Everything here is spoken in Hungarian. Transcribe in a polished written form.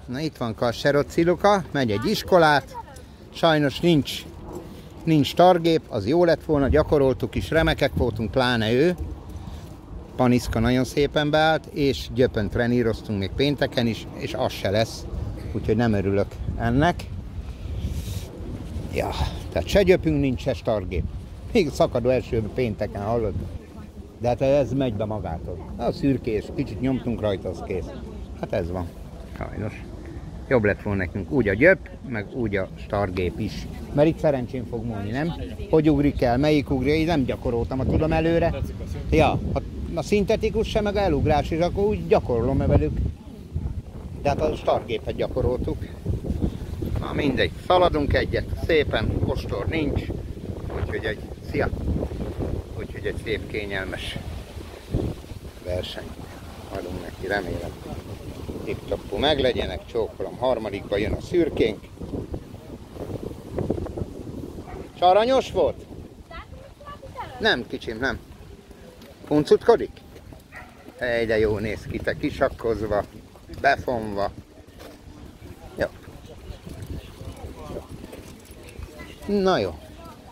Na itt van Kasseroci Luka, megy egy iskolát. Sajnos nincs targép, az jó lett volna, gyakoroltuk is, remekek voltunk, pláne ő. Paniszka nagyon szépen beállt, és gyöpön treníroztunk még pénteken is, és az se lesz. Úgyhogy nem örülök ennek. Ja, tehát se gyöpünk nincs, se stargép. Még szakadó elsőben pénteken, hallod? De hát ez megy be magától. A szürkés, kicsit nyomtunk rajta, az kész. Hát ez van, sajnos. Jobb lett volna nekünk úgy a gyöp, meg úgy a stargép is. Mert itt szerencsén fog múlni, nem? Hogy ugrik el, melyik ugrik, én nem gyakoroltam, ha tudom előre. Ja, a szintetikus sem, meg elugrás is, akkor úgy gyakorolom velük. De hát a stargépet gyakoroltuk. Na mindegy, szaladunk egyet, szépen, ostor nincs. Úgyhogy egy szép kényelmes verseny adunk neki, remélem. Tip-toppú meglegyenek, csókolom, harmadikba jön a szürkénk. És aranyos volt? Nem, kicsim, nem. Huncutkodik? Ej, de jó néz ki, te kisakkozva, befonva. Jó. Na jó.